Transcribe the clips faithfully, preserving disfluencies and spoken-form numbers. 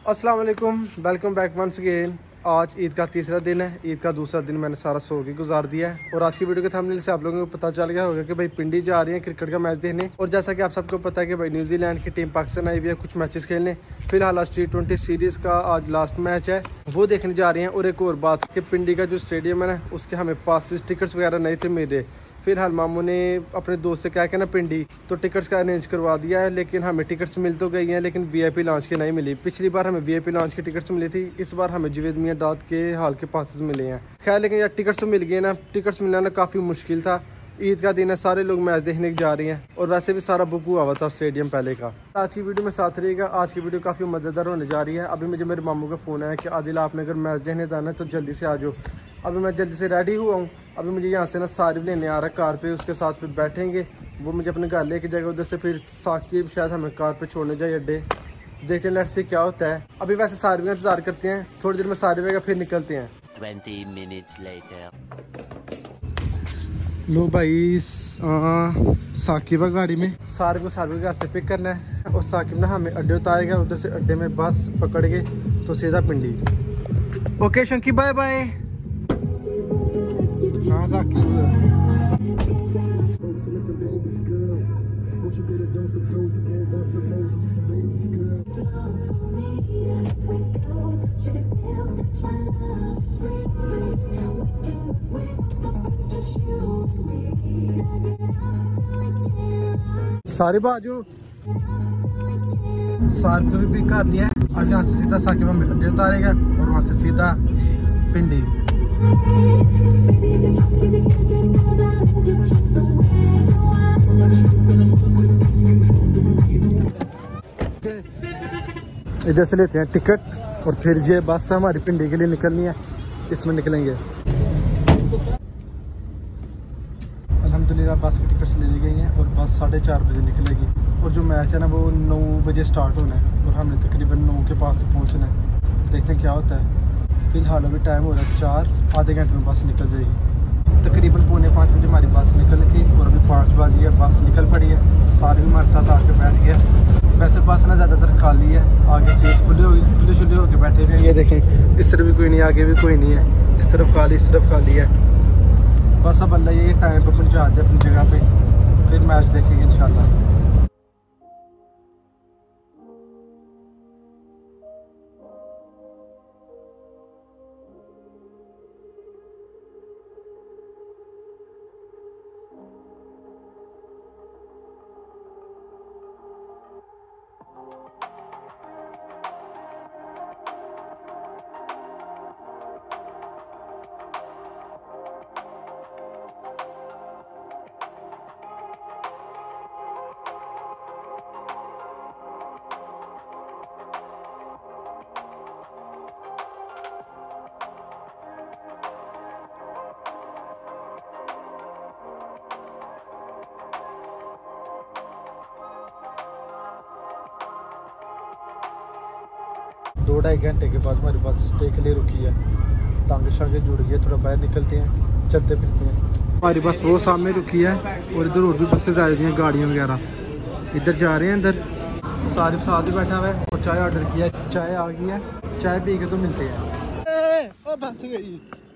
अस्सलाम वालेकुम, welcome back once again. आज ईद का तीसरा दिन है। ईद का दूसरा दिन मैंने सारा सो के गुजार दिया है और आज की वीडियो के थंबनेल से आप लोगों को पता चल गया होगा कि भाई पिंडी जा रही है क्रिकेट का मैच देखने। और जैसा कि आप सबको पता है कि भाई न्यूजीलैंड की टीम पाकिस्तान आई हुई है कुछ मैचेस खेलने। फिलहाल आज टी ट्वेंटी सीरीज़ का आज लास्ट मैच है, वो देखने जा रही हैं। और एक और बात कि पिंडी का जो स्टेडियम है ना, उसके हमें पास टिकट्स वगैरह नहीं थे मिले। फिलहाल मामू ने अपने दोस्त से क्या कहना पिंडी तो टिकट्स का अरेंज करवा दिया है, लेकिन हमें टिकट्स मिल तो गई हैं लेकिन वीआईपी लॉन्च की नहीं मिली। पिछली बार हमें वीआईपी लॉन्च की टिकट्स मिली थी, इस बार हमें जवेद मियां दाद के हाल के पासेस मिले हैं। खैर लेकिन यार टिकट्स तो मिल गए ना, टिकट्स मिलना काफ़ी मुश्किल था। ईद का दिन है, सारे लोग मैच देखने जा रहे हैं और वैसे भी सारा बुक हुआ हुआ था स्टेडियम पहले का। आज की वीडियो में साथ रहेगा। आज की वीडियो काफ़ी मज़ेदार होने जा रही है। अभी मुझे मेरे मामू का फ़ोन आया कि आदिल आपने अगर मैच देखने जाना है तो जल्दी से आ जाओ। अभी मैं जल्दी से रेडी हुआ हूँ। अभी मुझे यहाँ से ना सारिब लेने आ रहा है कार पे, उसके साथ फिर बैठेंगे, वो मुझे अपने घर लेके जाएगा। उधर से फिर साकिब शायद हमें कार पे छोड़ने जाए अड्डे। देखते हैं लेट्स से क्या होता है। अभी वैसे सारिब का इंतजार करते हैं, थोड़ी देर में सारिब आएगा फिर निकलते हैं। Twenty minutes later. लो भाई साकिब गाड़ी में सारिब को सारिब के घर से पिक करना है और साकिब ना हमें अड्डे उतारेगा। उधर से अड्डे में बस पकड़ के तो सीधा Pindi. Okay Shanky, bye bye. हाँ साकिब सारे बाजू सारिब को भी पिक कर लिया है। अब यहाँ से सीधा साकिब हमें अड्डे उतारेगा और वहाँ से सीधा पिंडी। इधर से लेते हैं टिकट और फिर ये बस हमारी पिंडी के लिए निकलनी है, इसमें निकलेंगे। अल्हम्दुलिल्लाह बस की टिकट्स ले ली गई हैं और बस साढ़े चार बजे निकलेगी। और जो मैच है ना वो नौ बजे स्टार्ट होना है और हमने तकरीबन नौ के पास से पहुंचना है। देखते हैं क्या होता है। फिलहाल अभी टाइम हो रहा है चार, आधे घंटे में बस निकल जाएगी। तकरीबन पौने पाँच बजे हमारी बस निकली थी और अभी पाँच बजे है बस निकल पड़ी है। सारे भी हमारे साथ आके बैठ गया। वैसे बस ना ज़्यादातर खाली है, आगे सीट्स खुली हुई खुली खुली होकर बैठे हुए हैं। ये देखें इस तरफ भी कोई नहीं, आगे भी कोई नहीं है, इस तरफ खाली इस तरफ खाली है। बस अब अल्लाह ये टाइम पर पहुँचा दे अपनी जगह पे, फिर मैच देखेंगे इंशाल्लाह। दो ढाई घंटे के बाद हमारी बस स्टे के लिए रुकी है। टांगे शांगे जुड़ गई, थोड़ा बाहर निकलते हैं, चलते फिरते हैं। हमारी बस वो सामने रुकी है और इधर और भी बसेज आई हुई हैं, गाड़ियाँ वगैरह। इधर जा रहे हैं अंदर। सारिब साथ ही बैठा हुआ है और चाय ऑर्डर किया है, चाय आ गई है, चाय पी के तो मिलते हैं। ओ बस गई।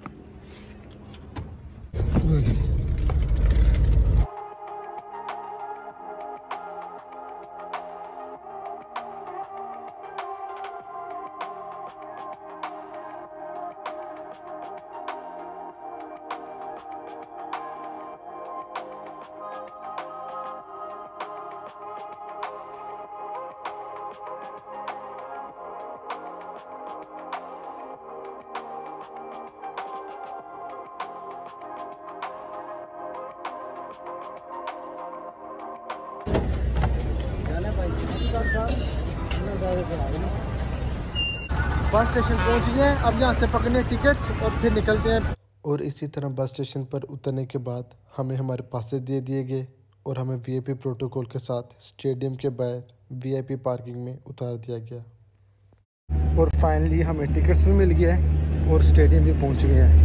बस स्टेशन पहुंच गए हैं, अब यहाँ से पकड़ने टिकट्स और फिर निकलते हैं। और इसी तरह बस स्टेशन पर उतरने के बाद हमें हमारे पासे दे दिए गए और हमें वीआईपी प्रोटोकॉल के साथ स्टेडियम के बाहर वीआईपी पार्किंग में उतार दिया गया। और फाइनली हमें टिकट्स भी मिल गया है और स्टेडियम भी पहुंच गए हैं।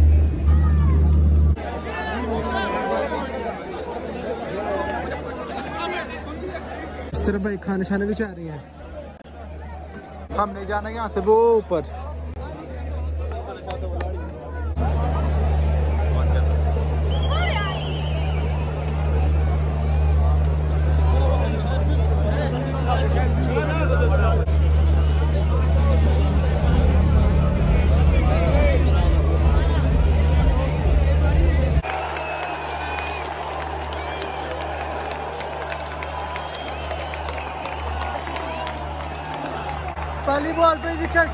इस तरह भाई खाने शाने भी चाह रही हैं। हमने जाना यहाँ से वो ऊपर। पहली बॉल पे विकेट।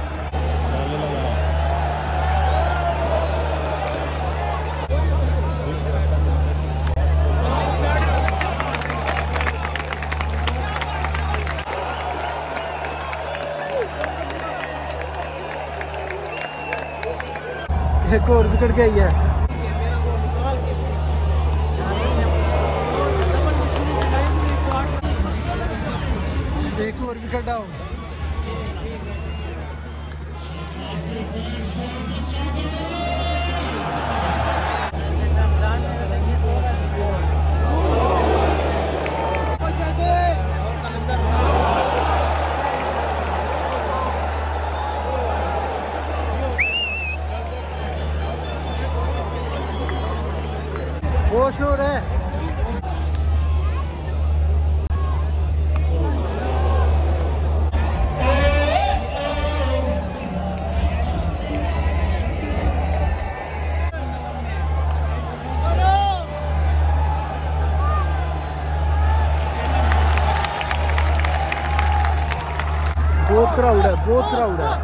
एक और विकेट गई है। एक और विकेट डाउन। वो शोर है। बहुत क्राउड है, बहुत क्राउड है।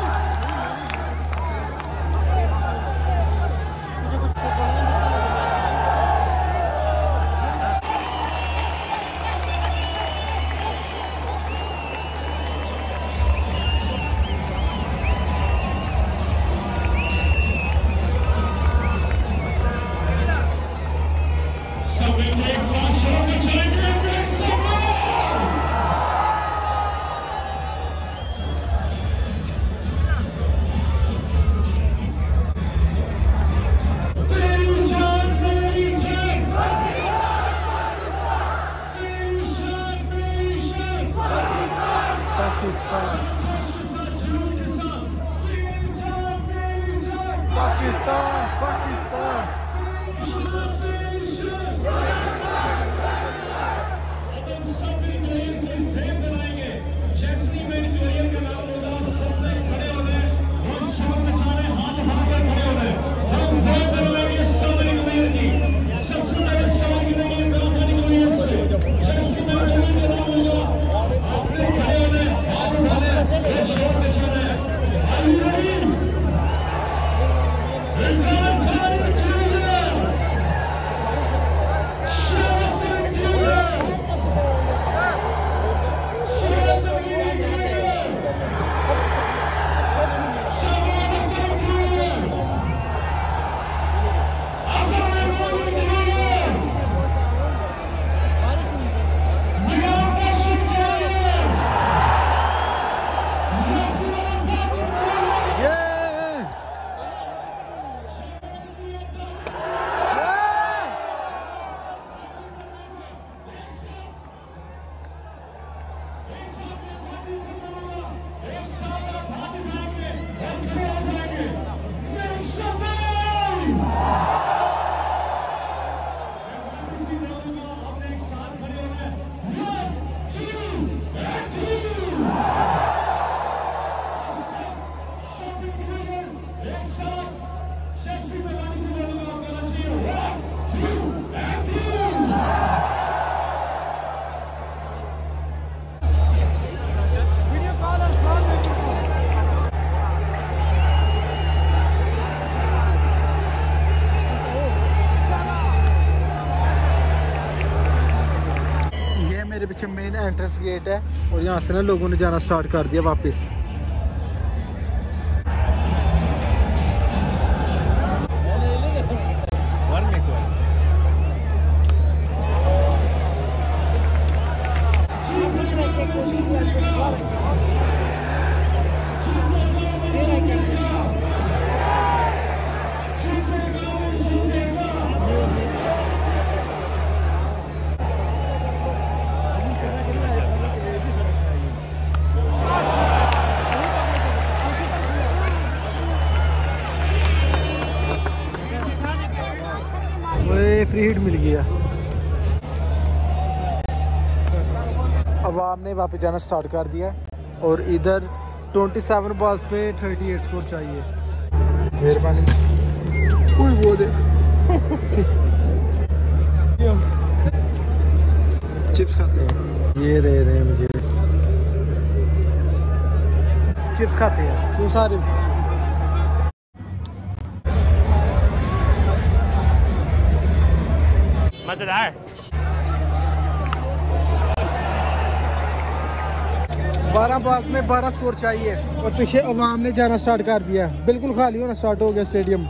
पाकिस्तान पाकिस्तान मेरे पीछे मेन एंट्रेंस गेट है और यहाँ से ना लोगों ने जाना स्टार्ट कर दिया वापस। फ्री हिट मिल गया। अवाम ने वापस जाना स्टार्ट कर दिया और इधर सत्ताईस बॉल्स पे अड़तीस स्कोर चाहिए। मेहरबानी। कोई वो दे चिप्स खाते हैं, ये दे रहे हैं मुझे चिप्स खाते हैं। क्यों सारे मजेदार। बारह बॉल्स में बारह स्कोर चाहिए और पीछे अवाम ने जाना स्टार्ट कर दिया। बिल्कुल खाली होना स्टार्ट हो गया स्टेडियम।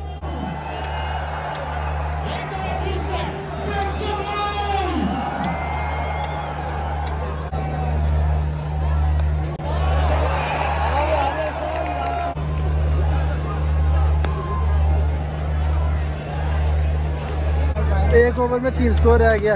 एक ओवर में तीन स्कोर रह गया।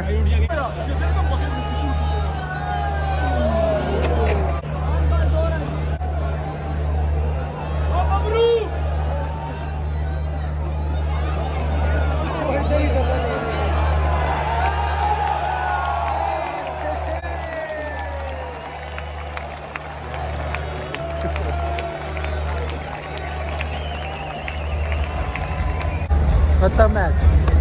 खत्म मैच।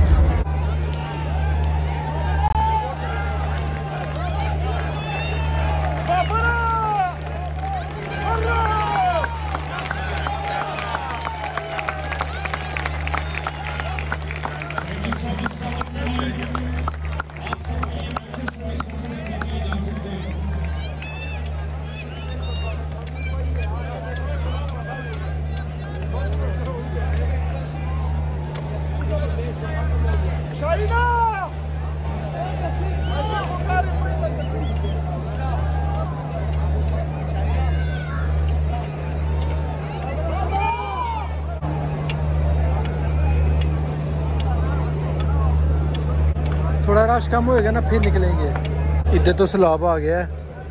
थोड़ा रश कम होएगा ना फिर निकलेंगे। इधर तो सैलाब आ गया है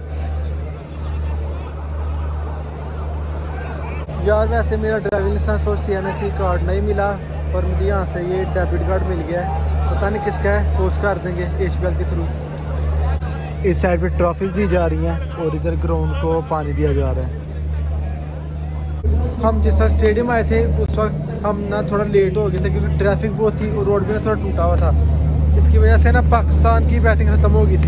यार। वैसे मेरा ड्राइविंग लाइसेंस और C N S C card नहीं मिला पर मुझे यहाँ से ये डेबिट कार्ड मिल गया है। पता नहीं किसका है, पोस्ट कर देंगे एच बी एल के थ्रू। इस साइड पे ट्रॉफीज दी जा रही हैं और इधर ग्राउंड को पानी दिया जा रहा है। हम जिस वक्त स्टेडियम आए थे उस वक्त हम ना थोड़ा लेट हो गए थे क्योंकि ट्रैफिक बहुत थी और रोड भी ना थोड़ा टूटा हुआ था। इसकी वजह से ना पाकिस्तान की बैटिंग खत्म हो गई थी।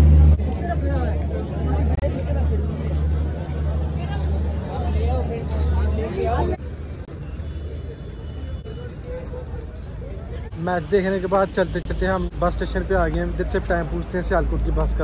मैच देखने के बाद चलते चलते हम बस स्टेशन पे आ गए हैं। इधर से टाइम पूछते हैं सियालकोट की बस का।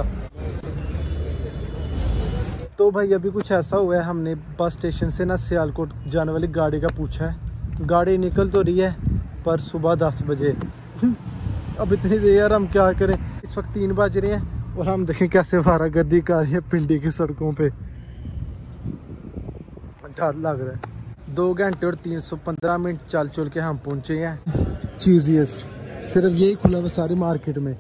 तो भाई अभी कुछ ऐसा हुआ है, हमने बस स्टेशन से ना सियालकोट जाने वाली गाड़ी का पूछा है। गाड़ी निकल तो रही है पर सुबह दस बजे अब इतनी देर यार हम क्या करें। इस वक्त तीन बज रहे हैं और हम देखें कैसे वारागर्दी कर रही है पिंडी की सड़कों पे। डर लग रहा है। दो घंटे और तीन सौ पंद्रह मिनट चल चल के हम पहुंचे हैं चीजियस। सिर्फ यही खुला हुआ सारी मार्केट में।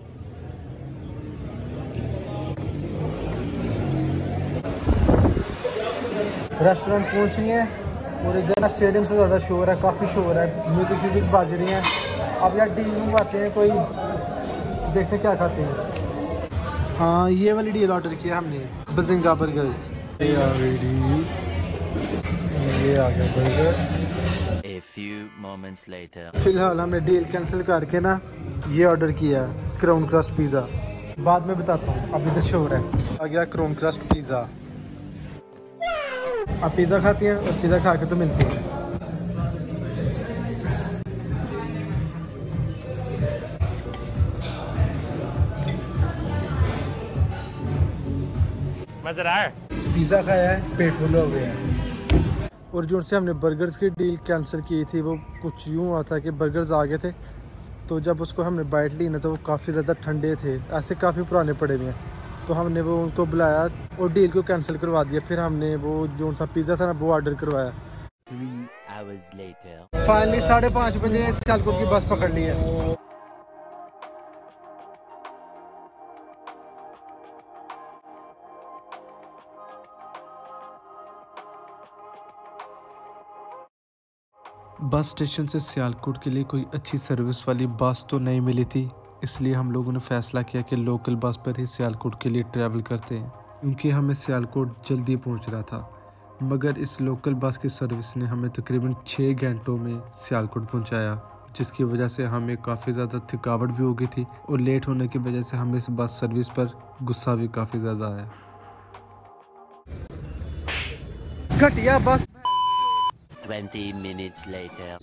रेस्टोरेंट पहुंच रही हैं और इधर ना स्टेडियम से ज़्यादा शोर है, काफ़ी शोर है। म्यूजिक व्यूजिक बज रही हैं। अब यार डील मंगवाते हैं कोई, देखते क्या खाते हैं। हाँ ये वाली डील ऑर्डर किया हमने, बजिंगा बर्गर्स। ये आ गई डील, ये आ गया burger. A few moments later. फिलहाल हमने डील कैंसिल करके ना ये ऑर्डर किया क्राउन क्रस्ट पिज़्ज़ा। बाद में बताता हूँ, अभी तो शोर है। आ गया क्राउन क्रस्ट पिज़्ज़ा। अब पिज़्ज़ा खाती हैं और पिज़्ज़ा खा के तो मिलती हैं। मजेदार। पिज़्ज़ा खाया है, पेट फुल हो गया है। और जो से हमने बर्गर्स की डील कैंसिल की थी वो कुछ यूँ हुआ था कि बर्गर्स आ गए थे, तो जब उसको हमने बाइट ली ना तो वो काफ़ी ज़्यादा ठंडे थे, ऐसे काफ़ी पुराने पड़े हुए हैं। तो हमने वो उनको बुलाया और डील को कैंसिल करवा दिया। फिर हमने वो जो सा पिज़्ज़ा था ना वो ऑर्डर करवाया। Three hours later. फाइनली साढ़े पाँच बजे सियालकोट की बस पकड़ ली है। बस स्टेशन से सियालकोट के लिए कोई अच्छी सर्विस वाली बस तो नहीं मिली थी, इसलिए हम लोगों ने फ़ैसला किया कि लोकल बस पर ही सियालकोट के लिए ट्रैवल करते हैं, क्योंकि हमें सियालकोट जल्दी पहुंचना था। मगर इस लोकल बस की सर्विस ने हमें तकरीबन छः घंटों में सियालकोट पहुंचाया, जिसकी वजह से हमें काफ़ी ज़्यादा थकावट भी हो गई थी और लेट होने की वजह से हमें इस बस सर्विस पर गुस्सा भी काफ़ी ज़्यादा आया। घटिया बस। Twenty minutes later.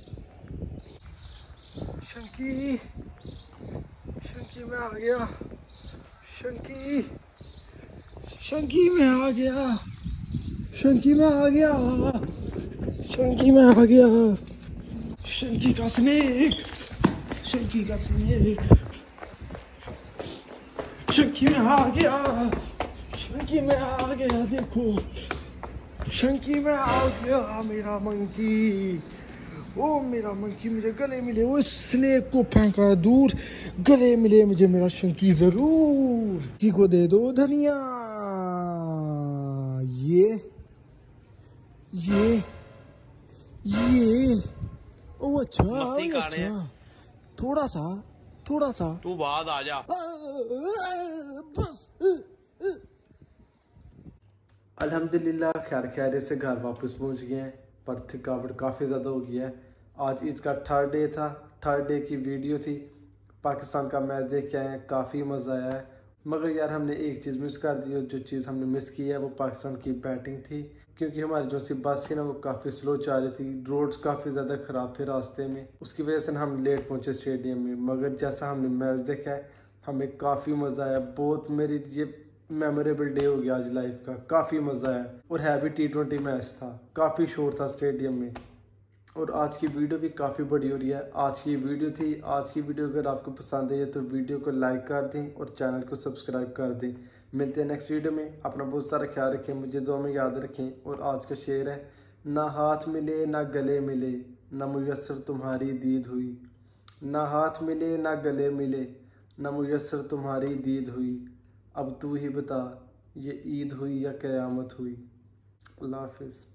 शंकी शंकी मैं आ गया। शंकी शंकी मैं आ गया। शंकी मैं आ गया। शंकी मैं आ गया। शंकी का स्नेक। शंकी का स्नेक। शंकी में आ गया। शंकी में आ गया। देखो शंकी में आ गया मेरा मंकी। ओ मेरा मंकी मुझे गले मिले। वो स्नेक को फेंका दूर, गले मिले मुझे मेरा शंकी जरूर। जी को दे दो धनिया। ये ये ये ओ अच्छा, मस्ती ओ, कर रहे अच्छा। थोड़ा सा थोड़ा सा तू बाद आ जा। बस अल्हम्दुलिल्लाह खैर खैर से घर वापस पहुंच गए हैं, पर थकावट काफ़ी ज़्यादा हो गया है। आज इसका थर्ड डे था, थर्ड डे की वीडियो थी। पाकिस्तान का मैच देख के आए हैं, काफ़ी मज़ा आया है। मगर यार हमने एक चीज़ मिस कर दी, और जो चीज़ हमने मिस की है वो पाकिस्तान की बैटिंग थी, क्योंकि हमारी जो सी बस थी ना वो काफ़ी स्लो चल रही थी। रोड्स काफ़ी ज़्यादा ख़राब थे रास्ते में, उसकी वजह से हम लेट पहुँचे स्टेडियम में। मगर जैसा हमने मैच देखा है हमें काफ़ी मज़ा आया। बहुत मेरी ये मेमोरेबल डे हो गया आज लाइफ का, काफ़ी मज़ा आया। और है भी टी ट्वेंटी मैच था, काफ़ी शोर था स्टेडियम में। और आज की वीडियो भी काफ़ी बड़ी हो रही है। आज की वीडियो थी, आज की वीडियो अगर आपको पसंद आई है तो वीडियो को लाइक कर दें और चैनल को सब्सक्राइब कर दें। मिलते हैं नेक्स्ट वीडियो में। अपना बहुत सारा ख्याल रखें, मुझे दुआ में याद रखें। और आज का शेर है, ना हाथ मिले ना गले मिले, ना मुयस्सर तुम्हारी दीद हुई। ना हाथ मिले ना गले मिले, ना मुयस्सर तुम्हारी दीद हुई। अब तू ही बता, ये ईद हुई या क़यामत हुई। अल्लाह हाफिज़।